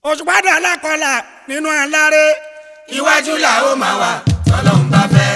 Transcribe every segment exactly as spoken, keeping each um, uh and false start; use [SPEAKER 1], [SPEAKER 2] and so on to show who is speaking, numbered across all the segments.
[SPEAKER 1] Osupa dà lákọlà nínú aláré.
[SPEAKER 2] Iwájú là ó máa wà tọ́lọ́run bá fẹ́.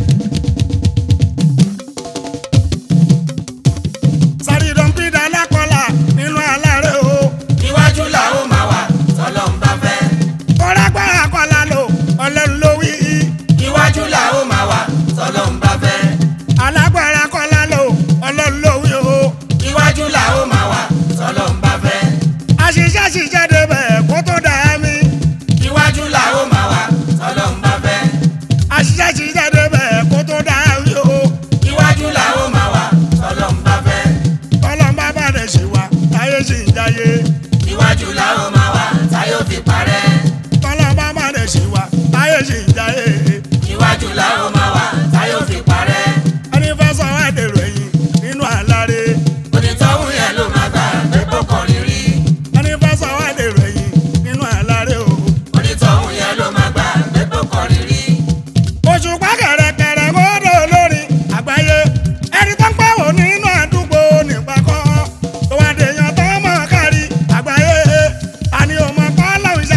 [SPEAKER 1] Saheed dà lákọlà nínú aláré o.
[SPEAKER 2] Iwájú là ó máa wà tọ́lọ́run bá fẹ́.
[SPEAKER 1] Kọ́lágbára kọ́lá lò Ọlọ́run ló wí.
[SPEAKER 2] Iwájú là ó máa wà tọ́lọ́run bá fẹ́.
[SPEAKER 1] Alágbára kọ́lá lò Ọlọ́run ló wí o.
[SPEAKER 2] Iwájú là ó máa wà tọ́lọ́run bá fẹ́.
[SPEAKER 1] Àṣìṣe ṣìṣe débẹ̀ kó tó dà mí.
[SPEAKER 2] Iwájú là ó máa wà tọ́lọ́run bá fẹ́.
[SPEAKER 1] Àṣìṣe ṣìṣe débẹ̀ kó tó dà mí o.
[SPEAKER 2] Iwájú là ó máa wà tọ́lọ́run bá fẹ́.
[SPEAKER 1] Tọ́lọ́run bá bá rẹ̀ ṣe wá táyé ṣì ń jayé.
[SPEAKER 2] Iwájú là ó máa wà táyé ò fi parẹ́.
[SPEAKER 1] Tọ́lọ́run bá bá rẹ̀ ṣe wá táyé ṣì ń jayé.
[SPEAKER 2] Iwájú là ó máa wà táyé ò fi parẹ́.
[SPEAKER 1] Ẹni fẹ́ sọ wá dèrò ẹ̀yìn nínú aláré.
[SPEAKER 2] Onítọ̀hún yẹn ló máa gbà pé kò kọrin rí.
[SPEAKER 1] Ẹni fẹ́ sọ wá dèrò ẹ̀yìn nínú aláré o.
[SPEAKER 2] Onítọ̀hún yẹn ló máa gbà pé kò kọrin rí.
[SPEAKER 1] Òṣùpá kẹ̀rẹ̀kẹ̀rẹ̀ mọ́dọ̀ olórin àgbáyé. Ẹni tó ń pẹ́ wò nínú àdúgbò nígbà kan. Tó wá dèèyàn tó mọ̀ kárí àgbáyé. Àní ò mọ̀ kọ́ lọ́hùn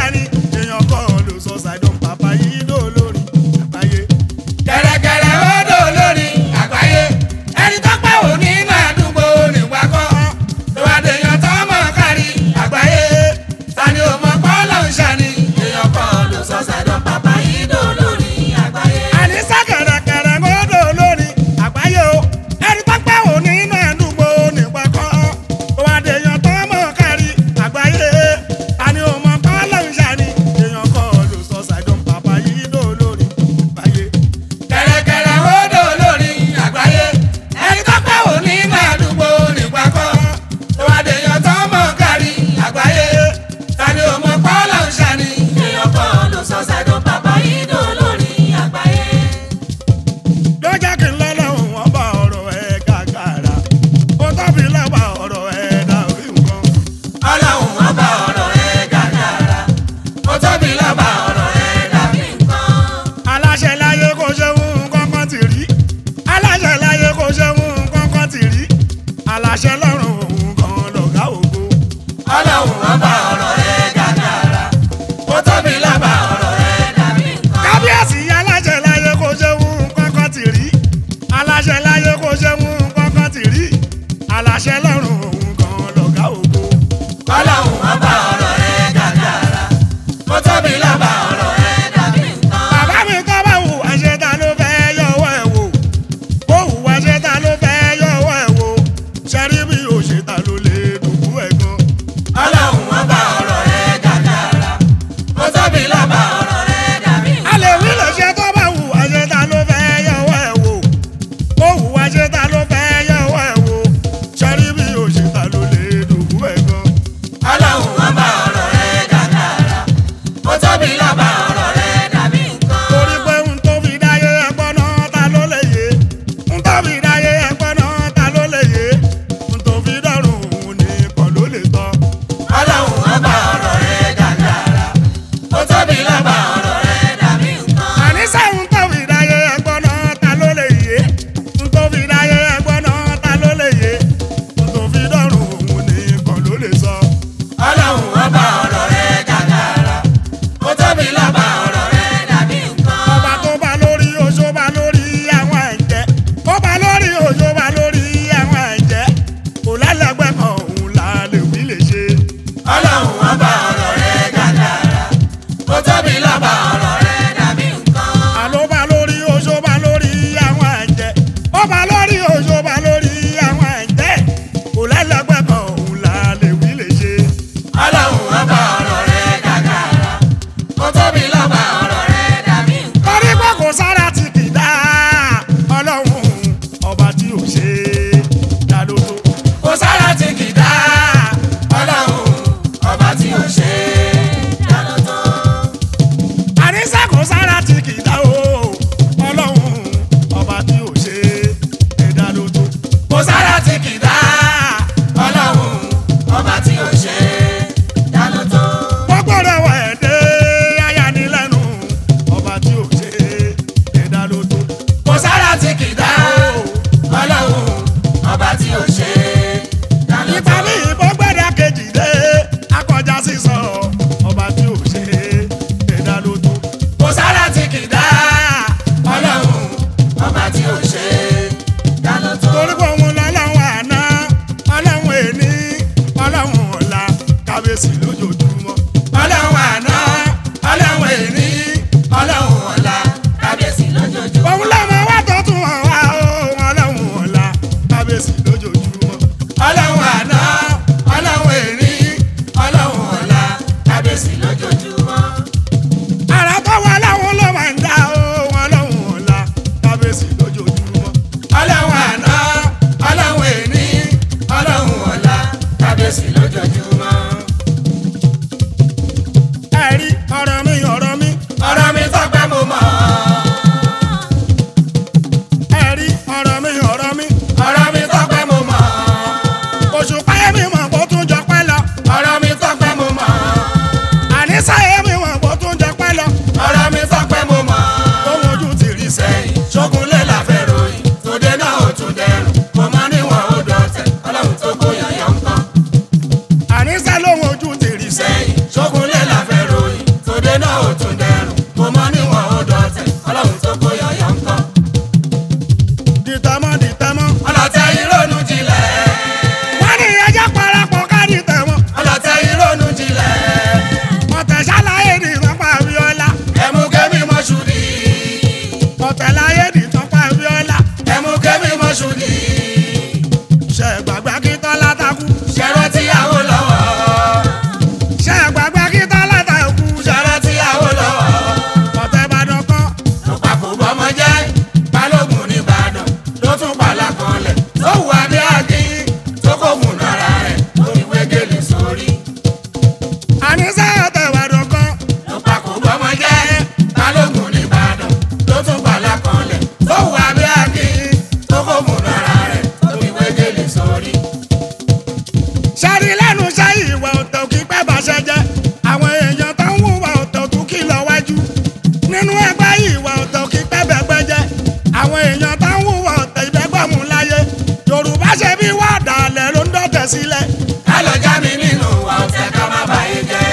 [SPEAKER 1] sáyé mi wọ̀n bó tún jẹ pẹ́ lọ.
[SPEAKER 2] ọ̀rọ̀ mi sọ pé mo mọ̀.
[SPEAKER 1] ohun ojú ti rí
[SPEAKER 2] sẹ́yìn ṣógunlé la fẹ́ ròyìn tòde náà ò tún dẹrùn mo mọ níwọ̀n ó dọ̀tẹ̀ ọlọ́run tó kó yàyà ń kọ́.
[SPEAKER 1] àníṣe lóhun ojú ti rí
[SPEAKER 2] sẹ́yìn ṣógunlé la fẹ́ ròyìn tòde náà ò tún dẹrùn mo mọ níwọ̀n ó dọ̀tẹ̀ ọlọ́run tó kó yàyà ń kọ́.
[SPEAKER 1] dìtẹ̀mọ́ dìtẹ̀mọ́.
[SPEAKER 2] ọlọ́tẹ̀ ìrònú jinlẹ̀.
[SPEAKER 1] wọ́n ní ẹjẹ́ parapọ̀ ká dìtẹ̀mọ́.
[SPEAKER 2] ọlọ́tẹ̀ ìrònú jinlẹ̀.
[SPEAKER 1] ọ̀tẹ̀ ṣàlàyé ní ìrànpá Abíọ́lá.
[SPEAKER 2] ẹ̀mú kẹ́mi mọ́ṣúdì.
[SPEAKER 1] ọ̀tẹ̀ láyé ní ìtọ́pá Abíọ́lá.
[SPEAKER 2] ẹ̀mú kẹ́mi mọ́ṣúdì.
[SPEAKER 1] ṣe gbàgbé kí Tọ́lá takú.
[SPEAKER 2] ṣẹ̀rọ tíyàwó lọ́wọ́.
[SPEAKER 1] ṣe gbàgbé kí Tọ́lá takú.
[SPEAKER 2] ṣẹ̀rọ tíyàwó lọ́wọ́.
[SPEAKER 1] ọ̀tẹ̀ Ìbàdàn kan.
[SPEAKER 2] ló papò bọ́mọ jẹ́ balógun nìbàdàn ló tún pàlà kanlẹ̀ tó wà ní àgín tó kò mùnà ara rẹ̀ lórí wégele sórí.
[SPEAKER 1] àníṣe ọ̀tẹ̀ Ìbàdàn kan.
[SPEAKER 2] ló papò bọ́mọ jẹ́ balógun nìbàdàn ló tún pàlà kanlẹ̀ tó wà ní àgín tó kò mùnà ara rẹ̀ lórí wégele sórí.
[SPEAKER 1] ṣáàrí lẹ́nu ṣe ìwà ọ̀tẹ̀ òkì pẹ́ bàṣẹ jẹ́. àwọn èèyàn tó ń hùwà ọ̀tẹ̀ òtún kì lọ wájú. nínú ẹgbẹ́ ìwà ọ̀tẹ̀ òkì pẹ́ bẹ̀gbẹ́ jẹ́. àwọn èèyàn tó ń hùwà ọ̀tẹ̀ ìbẹ́gbọ̀mù láyé. Yorùbá ṣe bí wà dàlẹ̀ ló ń dọ̀tẹ̀ sílẹ̀.
[SPEAKER 2] ká lọ já mi nínú ọ̀tẹ̀ ká má bàyé jẹ́.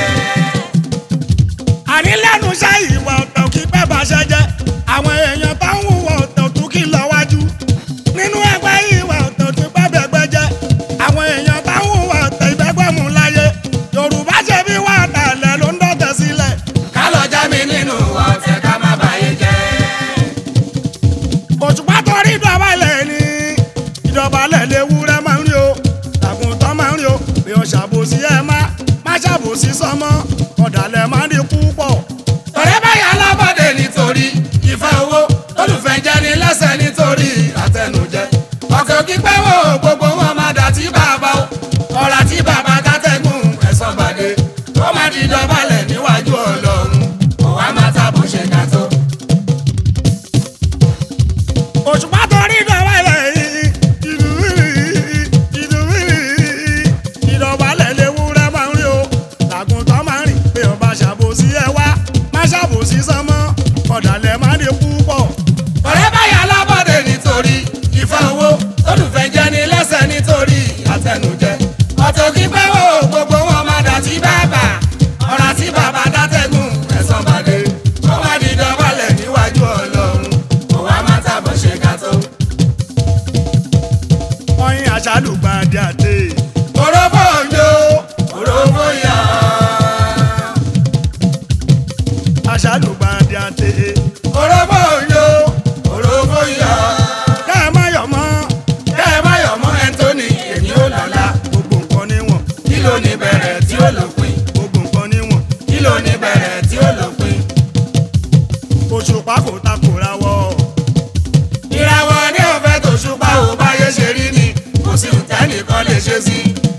[SPEAKER 1] àní lẹ́nu ṣe ìwà ọ̀tẹ̀ òkì pẹ́ bàṣẹ jẹ́. àwọn èèyàn tó ń hùwà ọ̀tẹ̀ òtún kì lọ wájú. nínú ẹgbẹ́ ìwà ọ̀tẹ̀ òtún pẹ́ bẹ̀gbẹ́ jẹ́. àwọn èèyàn tó ń hùwà ọ̀tẹ̀ ìbẹ́gbọ̀mù láyé. Yorùbá ṣe bí wà dàlẹ̀ ló ń dọ̀tẹ̀ sílẹ̀.
[SPEAKER 2] ká lọ já mi nínú ọ̀tẹ̀ ká má bàyé jẹ́.
[SPEAKER 1] Òṣùpá torí ìdọ̀bálẹ̀ ni ìdọ̀bálẹ̀ léwúrẹ́ máa ń rí o tàgùntàn máa ń rí o bí o ṣàbòsí ẹ má má ṣàbòsí sọmọ ọ̀dàlẹ̀ máa ń rí púpọ̀.
[SPEAKER 2] ọ̀rẹ́ báyà alábọ̀dé nítorí ìfẹ́ owó olùfẹ́ jẹ́ ní lẹ́sẹ̀ nítorí àtẹnujẹ. ọkọ̀ kípẹ́ wo gbogbo wọn máa dà tí bàbá o ọ̀rà tí bàbá dátẹ́gùn ẹ̀sán gbàdé ó máa di dọ̀bálẹ̀ níwájú Ọlọ́run òun á máa tàbó ṣe ká tó.
[SPEAKER 1] Òṣùpá torí ìdọ̀bálẹ̀ ìdọ̀bálẹ̀ léwúrẹ́ máa ń rí o tàgùntàn máa ń rìn bí o bá ṣàbòsí ẹ wá má ṣàbòsí sọmọ ọ̀dàlẹ̀ máa ń rí púpọ̀.
[SPEAKER 2] ọ̀rẹ́ báyà alábọ̀dé nítorí ìfẹ́ owó olùfẹ́ jẹ́ ní lẹ́sẹ̀ nítorí àtẹnujẹ. ọ̀tọ̀ kípẹ́ wo gbogbo wọn máa dà tí bàbá ọ̀rà tí bàbá dátẹ́gùn ẹ̀sán gbàdé ó máa di dọ̀bálẹ̀ níwájú Ọlọ́run òun á máa tàbọ̀ ṣe ká tó.
[SPEAKER 1] ọyìn àṣàlùgbàdì àti
[SPEAKER 2] Òrófó òjò, òrófó yọ.
[SPEAKER 1] àṣàlùgbàdì àti
[SPEAKER 2] Òrófó òjò, òrófó yọ.
[SPEAKER 1] ká ẹ má yọ̀ mọ́
[SPEAKER 2] Kẹ́ ẹ má yọ̀ mọ́ Anthony, èmi ò lọ́la.
[SPEAKER 1] gbogbo nǹkan níwọ̀n
[SPEAKER 2] Kí ló ní bẹ̀rẹ̀ tí ó lópin?
[SPEAKER 1] gbogbo nǹkan níwọ̀n.
[SPEAKER 2] Kí ló ní bẹ̀rẹ̀ tí ó lópin?
[SPEAKER 1] Òṣùpá kò takò rawọ́.
[SPEAKER 2] Ìràwọ̀ ní òfẹ́ tó ṣùpá ò báyé ṣe rí ni, kò sí tẹ́nìkan lè ṣe sí.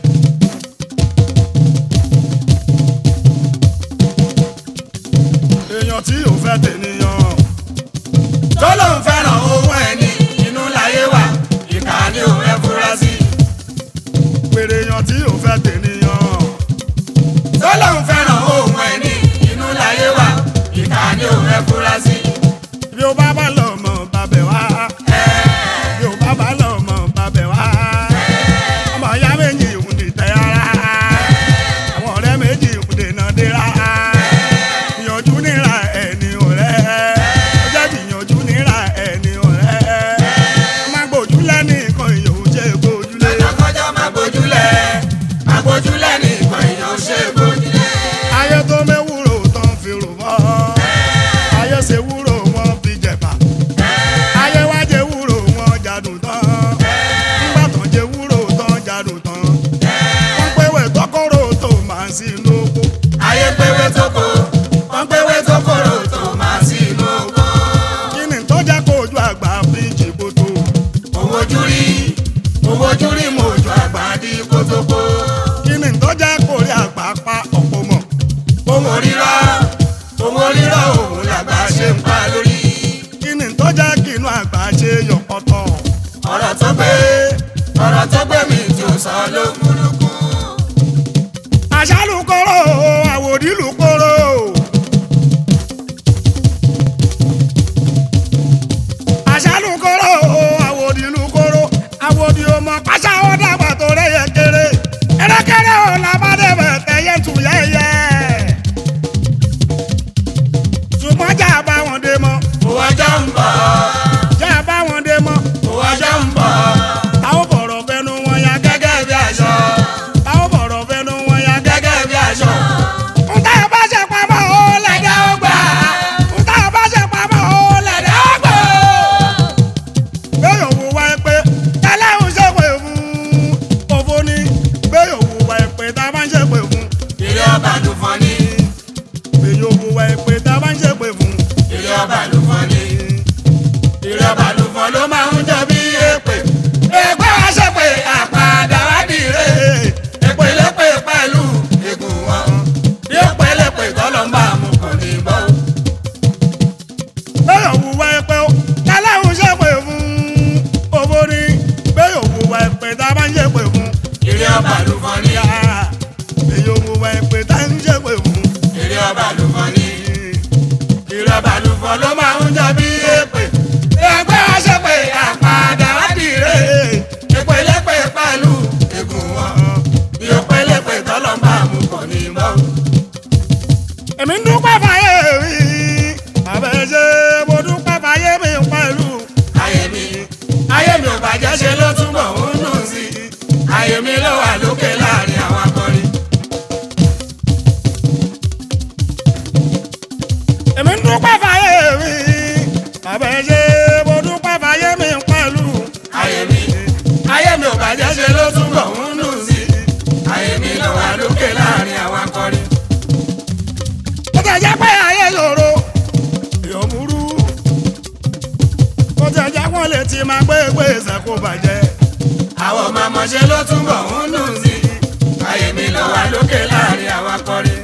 [SPEAKER 1] èèyàn tí ò fẹ́ tènìyàn
[SPEAKER 2] Tó lóun fẹ́ràn ohun ẹni, inú láyé wà, ìkà ni òun ẹ fura sí.
[SPEAKER 1] pèrè èèyàn tí ò fẹ́ tènìyàn
[SPEAKER 2] Tó lóun fẹ́ràn ohun ẹni, inú láyé wà, ìkà ni òun ẹ fura sí.
[SPEAKER 1] bí ó bá bá lọ mọ̀ bàbẹ̀ wá bí ó bá bá lọ mọ̀ bàbẹ̀ wá ọmọ ìyá méjì ìhùn dìtẹ̀ ara àwọn ọ̀rẹ́ méjì ìhùn dènà dira ìyànjú níra ẹni ọ̀rẹ́ ó jẹ́ ìyànjú níra ẹni ọ̀rẹ́ má gbójú lẹ́ni nǹkan ìyòwò jẹ́ gbójúlé.
[SPEAKER 2] Àjọkọjọ́ máa gbójúlẹ̀, máa gbójúlẹ̀ ní ìkan èèyàn ṣe gbójúlẹ̀.
[SPEAKER 1] ayé tó méwúrò tán fi rò mọ́ ayé ṣe wúrò wọn fi jẹ̀bà ayé wá jẹ wúrò wọn jádùn tán nígbà tán jẹ wúrò tán jádùn tán wọ́n péwé tọkọrọ tó máa sí lóko
[SPEAKER 2] Ayé péwé tó kó, wọ́n péwé tó kóró tó máa sí inú oko.
[SPEAKER 1] kí ni tó jẹ́ kó ojú àgbà fi jìbò tó
[SPEAKER 2] Owó ojú rí, owó ojú rí mo ojú àgbà di kótópó.
[SPEAKER 1] kí ni tó jẹ́ kó rí àgbà pa ọ̀pọ̀ mọ̀
[SPEAKER 2] Owó rírọ́, owó rírọ́ òun làgbà ṣe ń pa lórí.
[SPEAKER 1] kí ni tó jẹ́ kí inú àgbà ṣe yọ̀pọ̀tọ̀
[SPEAKER 2] Ọ̀rọ̀ tó gbé, ọ̀rọ̀ tó gbé mi tí ó sọ ló múlùkù.
[SPEAKER 1] àṣàlùkọ́rọ̀ àwòdìlùkọ́rọ̀ èmi ń dúpẹ́ fàyè mi àbẹ̀ṣe mo dúpẹ́ fàyè mi pẹ̀lú.
[SPEAKER 2] ayé mi ayé mi ò bàjẹ́ ṣe ló túbọ̀ ń dùn sí i ayé mi ló wà lókè láàrin àwọn akọrin.
[SPEAKER 1] èmi ń dúpẹ́ fàyè mi àbẹ̀ṣe mo dúpẹ́ fàyè mi pẹ̀lú.
[SPEAKER 2] ayé mi ayé mi ò bàjẹ́ ṣe ló túbọ̀ ń dùn sí i ayé mi ló wà lókè láàrin àwọn akọrin.
[SPEAKER 1] ó ti jẹ́ pé ayé yòrò èèyàn burú ó ti jẹ́ wọ́n lè ti máa gbé gbèsè kó bàjẹ́.
[SPEAKER 2] àwọn ọmọ ọmọṣẹ́ ló túbọ̀ ń dùn sí i ayé mi ló wà lókè láàrin àwọn akọrin.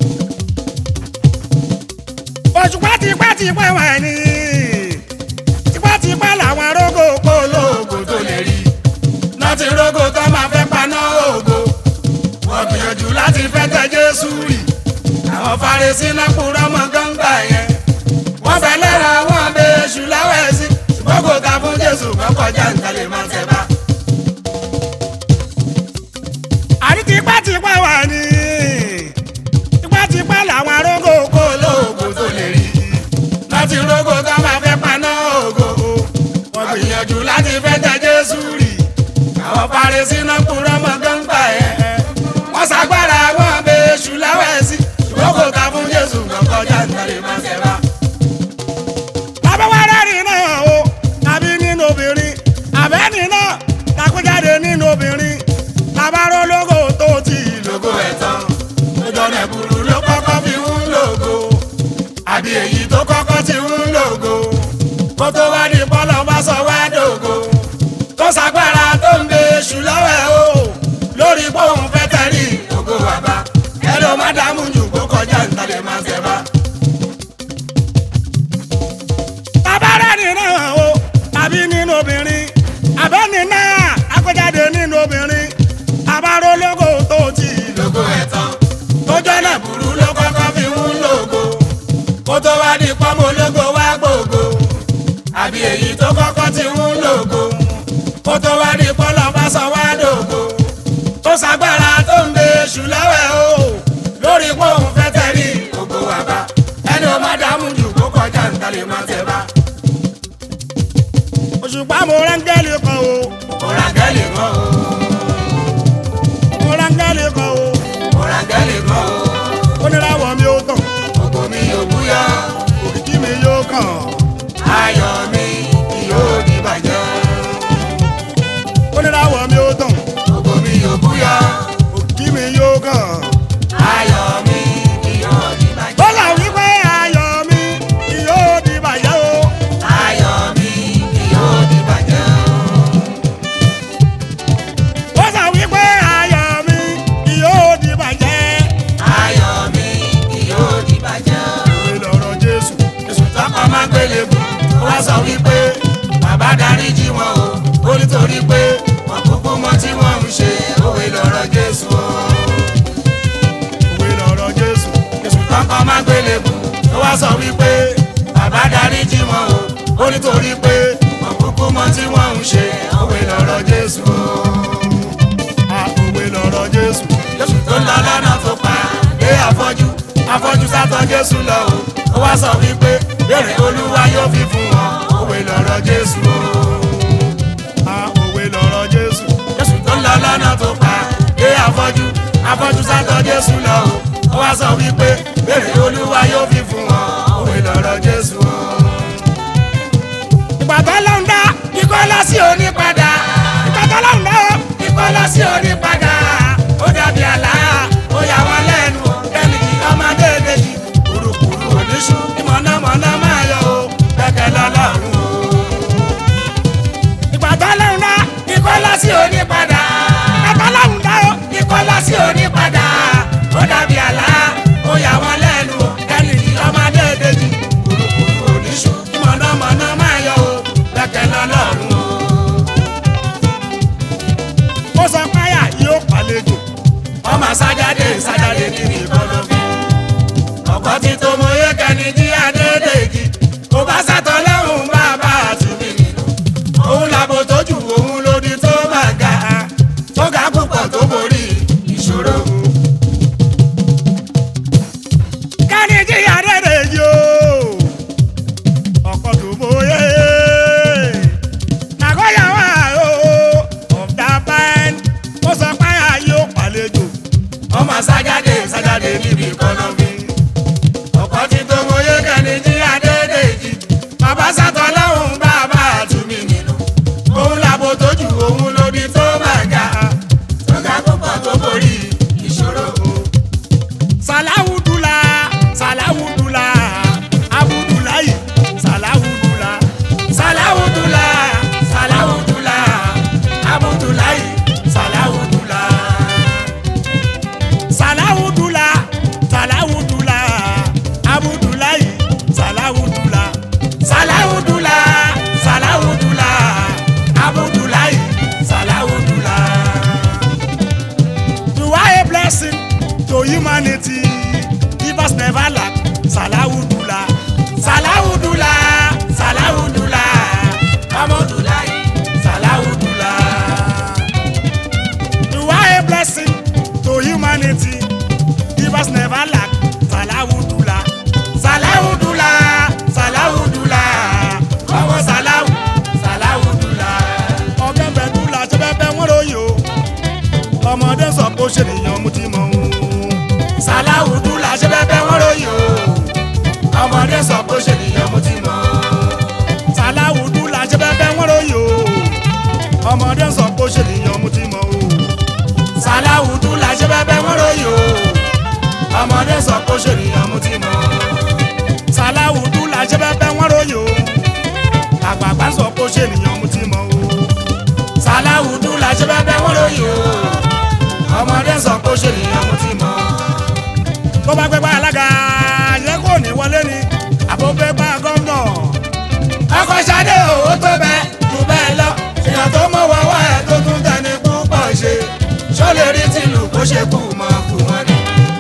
[SPEAKER 1] Òṣùpá tipẹ́tipẹ́ wà ní tipẹ́tipẹ́ làwọn arógó polówó tó lè rí.
[SPEAKER 2] láti rógó tó máa fẹ́ paná ògo wọ́n gbìyànjú láti fẹ́ tẹ Jésù rì àwọn Farisí náà kúrọ́ mọ́ gángbà yẹn wọ́n fẹ́ lẹ́ra wọn bẹ èṣù láwẹ̀ sí ṣùgbọ́n kò ta fún Jésù kọ́ kọjá ntàlẹ́ máa tẹ̀ bá.
[SPEAKER 1] àrí tipẹ́tipẹ́ wà ní tipẹ́tipẹ́ làwọn arógó polówó tó lè rí.
[SPEAKER 2] láti rógó tó máa fẹ́ paná ògo wọ́n gbìyànjú láti fẹ́ tẹ Jésù rì àwọn Farisí náà kúrọ́ mọ́ gángbà yẹn wọ́n ṣàgbára wọn bẹ èṣù láwẹ̀ sí ṣùgbọ́n kò ta fún Jésù kọ́ kọjá ntàlẹ́ máa tẹ̀ bá.
[SPEAKER 1] bàbá wa rẹ́rìn náà o tàbí nínú obìnrin àbẹ́ni náà takújáde nínú obìnrin tabaró lógo tó ti
[SPEAKER 2] lógo ẹ̀ tán lójọ́nà ẹ̀bùrú ló kọ́kọ́ fi ń lògo àbí èyí tó kọ́kọ́ ti ń lògo kó tó wá ní bọ́lọ̀ bá sọ wá dògo tó ṣàgbára tó ń bẹ èṣù lọ́wọ́ ẹ̀ o lórí bóun fẹ́ tẹ̀rí ògo wà bá ẹ ló má dààmú jù kó kọjá ntàlẹ́ máa tẹ̀ bá.
[SPEAKER 1] tabarẹ́ni náà o tàbí nínú obìnrin àbẹ́ni náà takújáde nínú obìnrin tabaró lógo tó ti
[SPEAKER 2] lógo ẹ̀ tán lójọ́nà ẹ̀bùrú ló kọ́kọ́ fi ń lògo kó tó wá ní pọ́nmọ́ ológo wá gbògo àbí èyí tó kọ́kọ́ ti ń lògo kó tó wá ní pọ́nlọ́ bá sọ wá dògo tó ṣàgbára tó ń bẹ èṣù lọ́wọ́ o lórí pọ́ùn fẹ́ tẹ̀rí ògo wà bá ẹni ó má dààmú jù kó kọjá ntàlẹ́ máa tẹ̀ bá.
[SPEAKER 1] Òṣùpá mo rángẹ́lì kan o
[SPEAKER 2] Ọ̀ràngẹ́lì kan o
[SPEAKER 1] mo rángẹ́lì kan o
[SPEAKER 2] ọ̀ràngẹ́lì kan o
[SPEAKER 1] oníràwọ̀ mi ó tàn
[SPEAKER 2] ògo mi yóò búyọ
[SPEAKER 1] òkìkí mi yóò kàn
[SPEAKER 2] ayọ̀ mi yóò di bàjẹ́
[SPEAKER 1] oníràwọ̀ mi ó tàn
[SPEAKER 2] ògo mi yóò búyọ
[SPEAKER 1] òkìkí mi yóò kàn.
[SPEAKER 2] ayọ̀ mi yóò di bàjẹ́
[SPEAKER 1] bọ́lá wípé ayọ̀ mi yóò di bàjẹ́ o.
[SPEAKER 2] ayọ̀ mi yóò di bàjẹ́
[SPEAKER 1] bọ́lá wípé ayọ̀ mi yóò di bàjẹ́.
[SPEAKER 2] ayọ̀ mi yóò di bàjẹ́
[SPEAKER 1] òwe lọ̀rọ̀ Jésù.
[SPEAKER 2] Jésù tọkọ máa gbélé bù ó wá sọ wípé bàbá dáríjì wọn o ó nítorí pé wọn kúkú mọ tí wọn ń ṣe òwe lọ̀rọ̀ Jésù o.
[SPEAKER 1] òwe lọ̀rọ̀ Jésù.
[SPEAKER 2] Jésù tọkọ máa gbélé bù ó wá sọ wípé bàbá dáríjì wọn o ó nítorí pé wọn kúkú mọ tí wọn ń ṣe òwe lọ̀rọ̀ Jésù o.
[SPEAKER 1] a òwe lọ̀rọ̀ Jésù.
[SPEAKER 2] Jésù tó ń lọ lọ́nà tó pa dé afọ́jú afọ́jú sátọ̀ Jésù lọ o ó wá sọ wípé béèrè Olúwa yóò fi fún wọn òwe lọ̀rọ̀ Jésù o.
[SPEAKER 1] a òwe lọ̀rọ̀ Jésù.
[SPEAKER 2] Jésù tó ń lọ lọ́nà tó pa dé afọ́jú afọ́jú sátọ̀ Jésù lọ o ó wá sọ wípé béèrè Olúwa yóò fi fún wọn òwe lọ̀rọ̀ Jésù o.
[SPEAKER 1] ìgbà tó ló ń dá
[SPEAKER 2] ikọ́ lọ sí òní padà
[SPEAKER 1] ìgbà tó ló ń dá o.
[SPEAKER 2] ikọ́ lọ sí òní padà ó dàbí àlá ó yà wọ́n lẹ́nu ẹnì kí ọmọdé dèjì kùrùkùrù oníṣu ìmọ̀nàmọ́ná máa yọ o kẹ̀kẹ́ lọ́lọ́run o.
[SPEAKER 1] ìgbà tó ló ń dá
[SPEAKER 2] ikọ́ lọ sí òní padà
[SPEAKER 1] ìgbà tó ló ń dá o.
[SPEAKER 2] ikọ́ lọ sí òní padà ó dàbí àlá ó yà wọ́n lẹ́nu ẹnì kí ọmọdé dèjì kùrùkùrù oníṣu ìmọ̀nàmọ́ná máa yọ o kẹ̀kẹ́ lọ́lọ́run o.
[SPEAKER 1] ó sọ páyà yóò was never lack. Salawudula, Salawudula, Salawudula,
[SPEAKER 2] Amodulai,
[SPEAKER 1] Salawudula. You are a blessing to humanity. He was never lack. Salawudula, Salawudula, Salawudula. Ọmọ Salawu, Salawudula. Ọ̀gá bẹ̀dúlà ṣe bẹ́ẹ̀ bẹ́ẹ̀ wọ́n lóye o. Ọmọdé sọ pé ó ṣe nìyẹn mú ti mọ̀ o. Salawudula ṣe bẹ́ẹ̀ bẹ́ẹ̀ wọ́n lóye o. Ọmọdé sọ pé ó ṣe nìyẹn mú ti mọ̀ o. Salawudula ṣe bẹ́ẹ̀ bẹ́ẹ̀ wọ́n lóye o. Ọmọdé sọ pé ó ṣe nìyẹn mú ti mọ̀ o. Salawudula ṣe bẹ́ẹ̀ bẹ́ẹ̀ wọ́n lóye o. Ọmọdé sọ pé ó ṣe nìyẹn mú ti mọ̀ o. Salawudula ṣe bẹ́ẹ̀ bẹ́ẹ̀ wọ́n lóye o. Àgbààgbà sọ pé ó ṣe nìyẹn mú ti mọ̀ o. Salawudula ṣe bẹ́ẹ̀ bẹ́ẹ̀ wọ́n lóye o. Ọmọdé sọ pé ó ṣe nìyẹn mú ti mọ̀ o. Tó bá gbégbá alága yẹ kó ní wọlé ni àbó gbégbá gómìnà.
[SPEAKER 2] ọkọ̀ ṣadé owó tó bẹ́ẹ̀ jù bẹ́ẹ̀ lọ. èèyàn tó mọ̀ wọ́wọ́ ẹ̀ tó tún tẹni púpọ̀ ṣe. ṣó lè rí tìlù kó ṣe kú mọ́ kú wọn ni.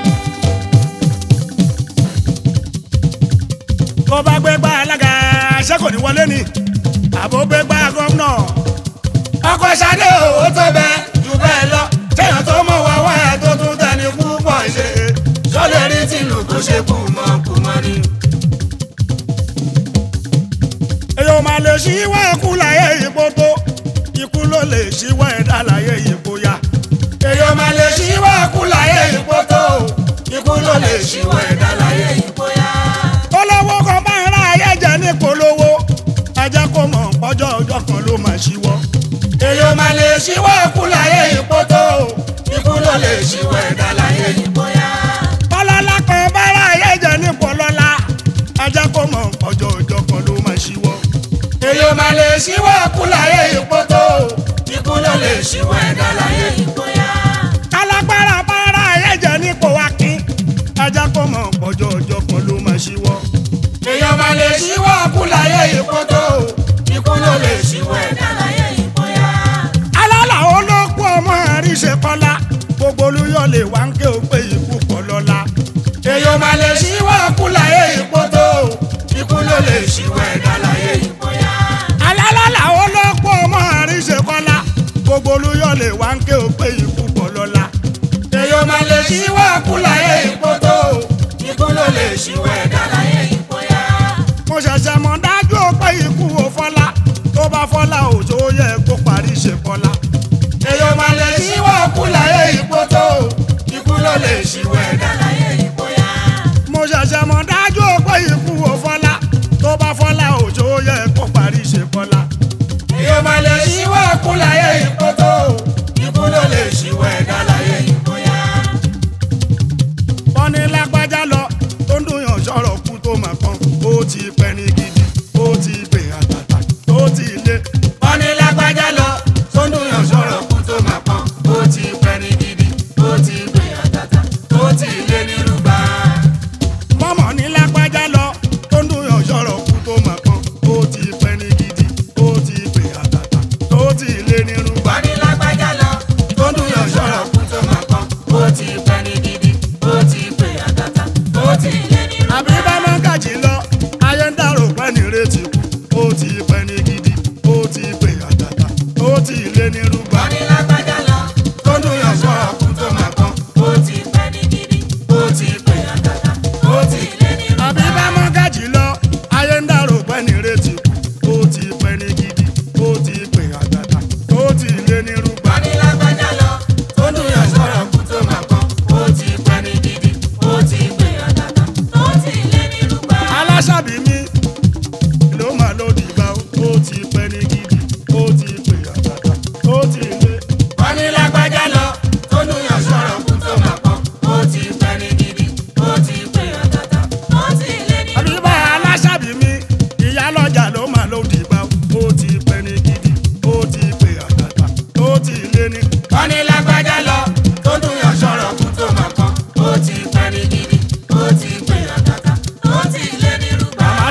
[SPEAKER 1] Tó bá gbégbá alága ṣé kò ní wọlé ni àbó gbégbá gómìnà.
[SPEAKER 2] ọkọ̀ ṣadé owó tó bẹ́ẹ̀ jù bẹ́ẹ̀ lọ. èèyàn tó mọ̀ wọ́wọ́ ẹ̀ tó tún tẹni púpọ̀ ṣe. ṣó lè rí tìlù kó ṣe kú mọ́ kú wọn ni.
[SPEAKER 1] Èyàn máa lè ṣíwọ́ ikú láyé ìbò tó. Ikú ló lè ṣíwọ́ ẹ̀dá láyé ìbò ya.
[SPEAKER 2] èèyàn máa lè ṣíwọ́ ikú láyé ìpò tó. ikú ló lè ṣíwọ́ ẹ̀dá láyé ìpò yá.
[SPEAKER 1] Olówó kan bá ń ra ayé jẹ ní polówó. Ẹ jẹ́ kó mọ̀ ọjọ́ ọjọ́ kan ló máa ṣíwọ́.
[SPEAKER 2] èèyàn máa lè ṣíwọ́ ikú láyé ìpò tó. ikú ló lè ṣíwọ́ ẹ̀dá láyé ìpò yá.
[SPEAKER 1] Ọlọ́lá kan bá ra ayé jẹ ní polọ́lá. Ẹ jẹ́ kó mọ̀ ọjọ́ ọjọ́ kan ló máa ṣíwọ́.
[SPEAKER 2] èèyàn máa lè ṣíwọ́ ikú láyé ìpò tó. ikú ló lè ṣíwọ́ ẹ̀dá láyé ìpò yá.
[SPEAKER 1] Alágbára bá ra ayé jẹ ní pòwákín. Ẹ jẹ́ kó mọ̀ ọjọ́ ọjọ́ kan ló máa ṣíwọ́.
[SPEAKER 2] èèyàn máa lè ṣíwọ́ ikú láyé ìpò tó. ikú ló lè ṣíwọ́ ẹ̀dá láyé ìpò yá.
[SPEAKER 1] Alálà olókù ọmọ àríṣe kọ́lá. Gbogbo olúyọ̀ lè wá ń ké o pé ikú kọ́ lọ́la.
[SPEAKER 2] èèyàn máa lè ṣíwọ́ ikú láyé ìpò tó. ikú ló lè ṣíwọ́ ẹ̀dá láyé ìpò yá.
[SPEAKER 1] Alálà olókù ọmọ àríṣe kọ́lá. Gbogbo olúyọ̀ lè wá ń ké o pé ikú kọ́ lọ́la.
[SPEAKER 2] èèyàn máa lè ṣíwọ́ ikú láyé ìpò tó. ikú ló lè ṣíwọ́ ẹ̀dá láyé ìpò yá.
[SPEAKER 1] Mo ṣẹ̀ṣẹ̀ mọ̀ dájú o pé ikú ò fọ́lá. Tó bá fọ́lá òjò yẹ kó parí ṣe kọ́lá.
[SPEAKER 2] èèyàn máa lè ṣíwọ́ ikú láyé ìpò tó. ikú ló lè ṣíwọ́ ẹ̀dá láyé ìpò yá.
[SPEAKER 1] Mo ṣẹ̀ṣẹ̀ mọ̀ dájú o pé ikú ò fọ́lá. Tó bá fọ́lá òjò yẹ kó parí ṣe kọ́lá.
[SPEAKER 2] èèyàn máa lè ṣíwọ́ ikú láyé ìpò tó. ikú ló lè ṣíwọ́ ẹ̀dá láyé ìpò yá.
[SPEAKER 1] Wọ́n ní lágbájá lọ tó ń dùn yàn sọ̀rọ̀ kú tó mà kan. Ó ti pẹ́ ní gidi, ó ti gbé àtàtà, ó ti lé.
[SPEAKER 2] wọ́n ní lágbájá lọ tó ń dùn yàn sọ̀rọ̀ kú tó mà pọ́n. ó ti pẹ́ ní gidi, ó ti gbé àtàtà, ó ti lé ní rúgbà.
[SPEAKER 1] Mọ́mọ́ ní lágbájá lọ tó ń dùn yàn sọ̀rọ̀ kú tó mà kan. Ó ti pẹ́ ní gidi, ó ti gbé àtàtà, ó ti lé ní rúgbà.
[SPEAKER 2] wọ́n ní lágbájá lọ tó ń dùn yàn sọ̀rọ̀ kú tó mà pọ́n. ó ti pẹ́ ní gidi, ó ti gbé àtàtà, ó ti lé ní rúgbà.
[SPEAKER 1] Àbí bá máa ń gàjì lọ, ayé ń dàrò pẹ́ ní retí kú. Ó ti pẹ́ ní gidi, ó ti gbé àtàtà, ó ti lé ní rúgbà.
[SPEAKER 2] wọ́n ní lágbájá lọ tó ń dùn yàn sọ̀rọ̀ kú tó mà pọ́n. ó ti pẹ́ ní gidi, ó ti gbé àtàtà, ó ti lé ní rúgbà.
[SPEAKER 1] Àbí bá máa ń gàjì lọ, ayé ń dàrò pẹ́ ní retí kú. Ó ti pẹ́ ní gidi, ó ti gbé àtàtà, ó ti lé ní rúgbà.
[SPEAKER 2] wọ́n ní lágbájá lọ tó ń dùn yàn sọ̀rọ̀ kú tó mà pọ́n. ó ti pẹ́ ní gidi, ó ti gbé àtàtà, ó ti lé ní rúgbà.
[SPEAKER 1] Aláṣàbí mi ló máa ló dìgbà ó. Ó ti pẹ́ ní gidi, ó ti gbé àtàtà, ó ti lé.
[SPEAKER 2] wọ́n ní lágbájá lọ tó ń dùn yàn sọ̀rọ̀ kú tó mà pọ́n. ó ti pẹ́ ní gidi, ó ti gbé àtàtà, ó ti lé ní
[SPEAKER 1] Àbí
[SPEAKER 2] rúgbà.
[SPEAKER 1] bá Aláṣàbí mi ìyá lọ́jà ló máa ló dìgbà ó. Ó ti pẹ́ ní gidi, ó ti gbé àtàtà, ó ti lé ní.
[SPEAKER 2] wọ́n ní lágbájá lọ tó ń dùn yàn sọ̀rọ̀ kú tó mà pọ́n. ó ti pẹ́ ní gidi, ó ti gbé àtàtà, ó ti lé ní rúgbà.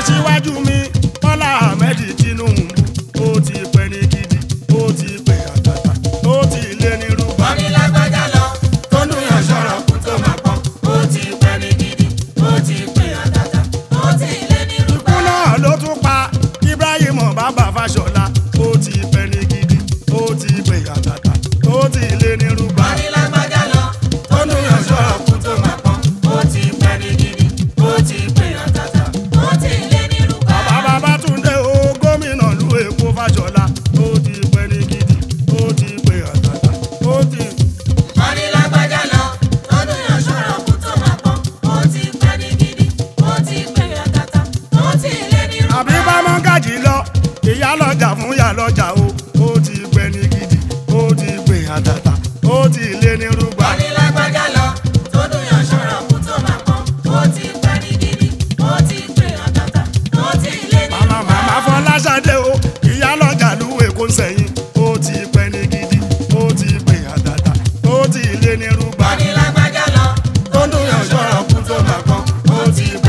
[SPEAKER 1] bàbá Fáṣọlá ó ti pẹ́ ní gidi ó ti pè àtàtà ó ti lé ní rúgbà.
[SPEAKER 2] wọ́n ní lágbájá lọ tó ń yàn sọ̀rọ̀ kú tó máa pọ́n ó ti pẹ́ ní gidi ó ti pè àtàtà ó ti lé ní rúgbà.
[SPEAKER 1] bàbá Babátúndé o gómìnà lu Èkó Fáṣọlá ó ti pẹ́ ní gidi ó ti pè àtàtà ó ti.
[SPEAKER 2] wọ́n ní lágbájá lọ tó ń yàn sọ̀rọ̀ kú tó máa pọ́n ó ti pẹ́ ní gidi ó ti pè àtàtà ó ti lé ní rúgbà.
[SPEAKER 1] àbí bá mọ́gàjì lọ ìyá lọ́jà fún ìyá lọ́jà o ó ti pẹ́ ní gidi ó ti pè àtàtà ó ti lé ní rúgbà.
[SPEAKER 2] wọ́n ní lágbájá lọ tó ń yàn sọ̀rọ̀ kú tó máa pọ́n ó ti pẹ́ ní gidi ó ti pè àtàtà ó ti lé ní rúgbà.
[SPEAKER 1] màmá màmá Fọláṣadé o ìyá lọ́jà lu Èkó sẹ́yìn ó ti pẹ́ ní gidi ó ti pè àtàtà ó ti lé ní rúgbà.
[SPEAKER 2] wọ́n ní lágbájá lọ tó ń yàn sọ̀rọ̀ kú tó máa pọ́n ó ti